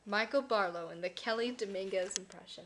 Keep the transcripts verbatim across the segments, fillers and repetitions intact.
Michael Barlow in the Kelly Dominguez impression.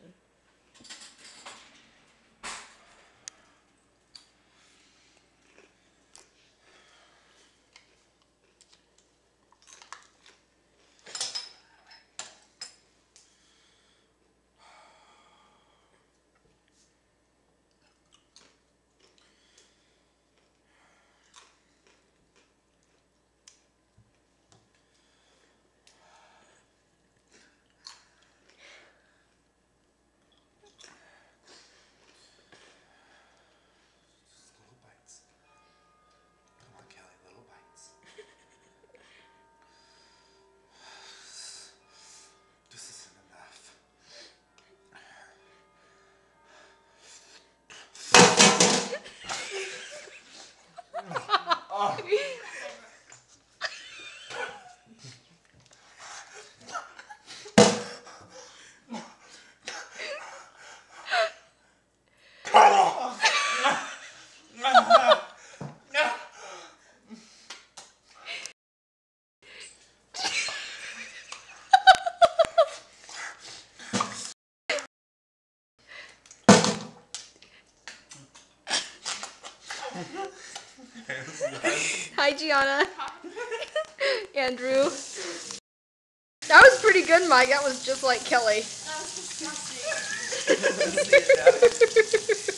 Hi, Gianna. Andrew. That was pretty good, Mike. That was just like Kelly. That was disgusting.